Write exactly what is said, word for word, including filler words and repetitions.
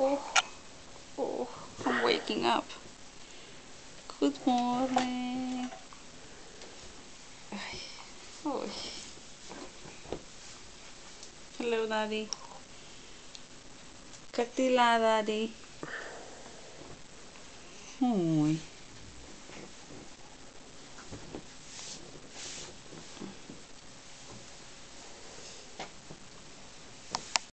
Oh, oh, I'm waking up. Good morning. Ay, oh. Hello, Daddy. Katila, Daddy. Oh.